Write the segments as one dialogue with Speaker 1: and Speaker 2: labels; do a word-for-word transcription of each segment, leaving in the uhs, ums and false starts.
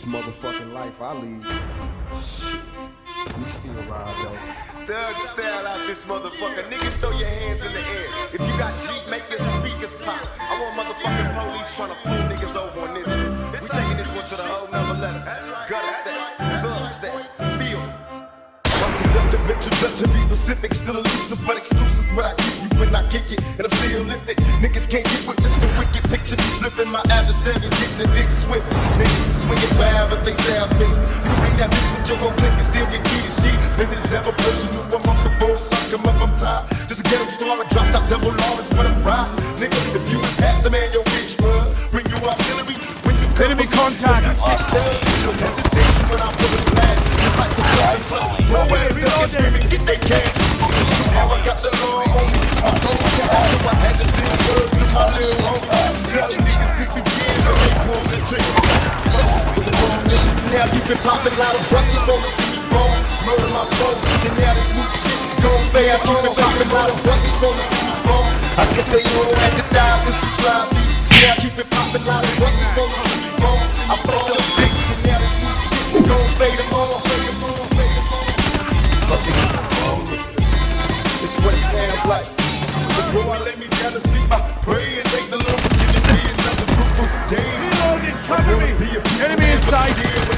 Speaker 1: This motherfucking life I lead. Shit. We still ride though.
Speaker 2: Thug style out this motherfucker. Niggas throw your hands in the air. If you got Jeep, make your speakers pop. I want motherfucking police trying to pull niggas over on this one. We taking this one to the whole nother letter. Gutter step, thug step, feel. My seductive introduction, be specific, still elusive but exclusive. But I keep you when I kick it, and I'm still lifted. Niggas can't get with this, the wicked picture. Flipping my adversaries, getting the dick swift. Niggas is swinging wild, but they sound miss me. You bring that bitch with your whole click and still get key to sheet. Then it's never personal, I'm on the phone, suck him up, I'm tired. Just to get him started, dropped out double Lawrence when I'm riding. Nigga, if you was half the man your bitch was, bring you artillery when you come.
Speaker 3: Enemy contact!
Speaker 2: No hesitation when I pull it flat. It's like the flying club. Nowhere to get screaming, get they cash. Now I got the law on me. I'm going to have to, I had to send word to my little homie. Tell you niggas pick the gears and they pull the trigger. Now you been popping loud of brothers, don't see me wrong. Murder my folks, and now this new shit gon' fade. I keep it popping loud of brothers, don't see me wrong. I guess they all had to die cause you drive these. Now keep it popping loud of brothers, don't see me wrong. I fucked up bitch, and now this new shit gon' fade them all. Fucking it's what it sounds like. Before I lay me down to sleep, I pray and thank the Lord for giving me another fruitful day.
Speaker 3: Reloading, cover me! Enemy inside!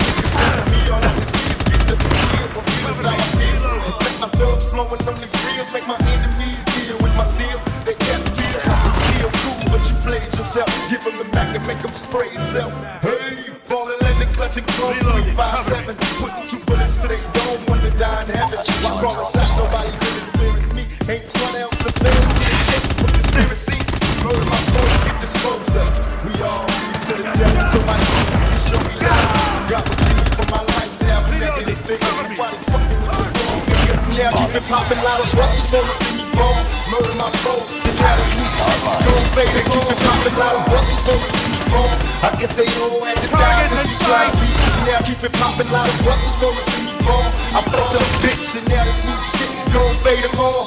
Speaker 2: My thugs flowing from these reels, make my enemies deal with my steel. They can't feel feel cool, but you played yourself. Give them the back and make them spray yourself. Hey, falling legends, clutching close, three, five, seven. Putting two bullets to their dome when they die in heaven. I call a shot, nobody did as clear as me. Ain't one else to fail, with conspiracy. Murder my folks, get disposed of. We all used to the devil, so my you show me love. Got what you need for my lifestyle, but that didn't fit. Everybody fucking with the wrong. Now you been popping loud as brothers, wanna see me fall. Murder my foes, and now the youth gon' fade. They keep it popping loud as brothers, wanna see me fall. I guess they all had to die cause you try to beat. Now keep it popping loud as brothers, wanna see me fall. I fucked up bitch, and now this new shit gon' fade them all.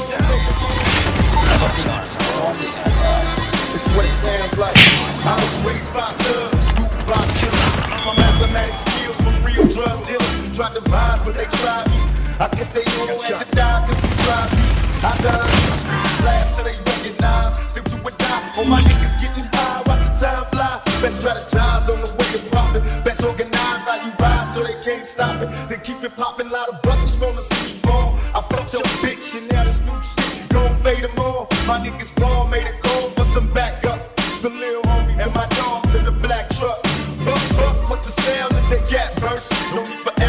Speaker 2: It's what it sounds like. I was raised by thugs, scooped by killers. My mathematic skills from real drug dealers. Tried to rise, but they tried me. I guess they all had to die cause you tried me. I done the streets last till they recognize. Still do or die. All my niggas getting high, watch the time fly. Best strategize on the way to profit. Best organize how you ride so they can't stop it. They keep it popping loud of busters wanna see me fall. I fucked your bitch and now this new shit gon' fade them all. My niggas ball made a call for some backup. The little homie and my dogs in the black truck. Buck, buck, what's the sound as they gas burst? No need for